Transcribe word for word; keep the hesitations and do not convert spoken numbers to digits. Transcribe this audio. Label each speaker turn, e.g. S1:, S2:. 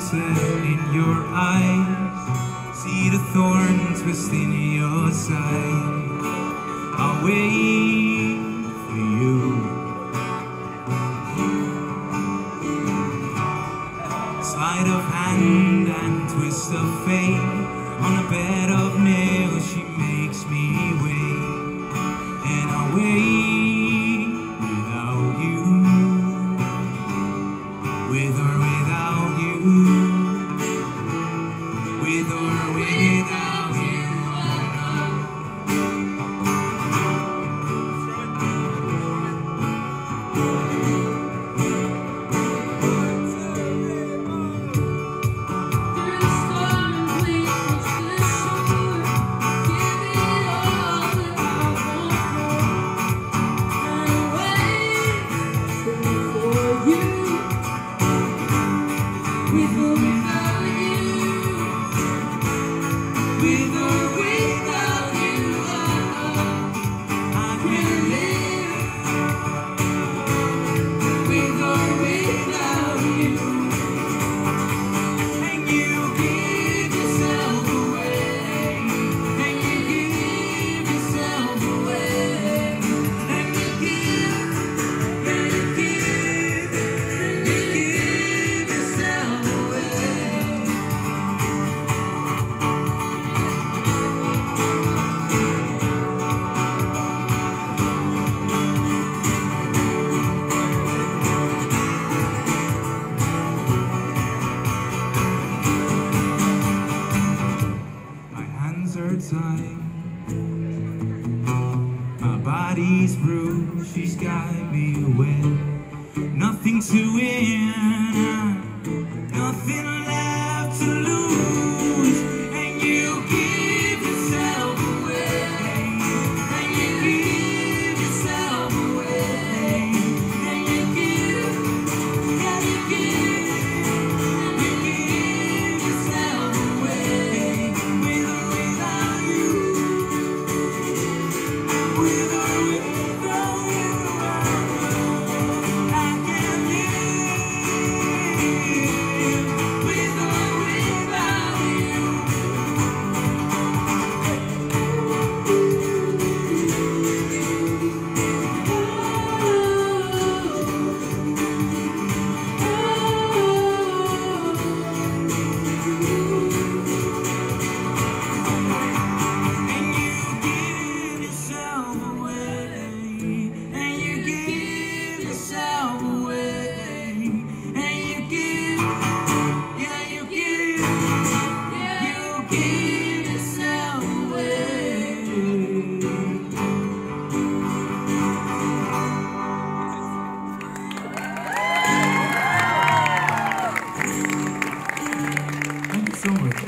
S1: sunset in your eyes, see the thorn twist in your side. I'll wait for you. Sleight of hand and twist of fate, on a bed of nails she makes me wait, and I'll wait without you, with or without you, with or without you. Time. My body's bruised, she's got me wet. Nothing to win, nothing left to lose. And you give yourself away, and you give yourself away, and you give, and you give, and you give yourself away. So much.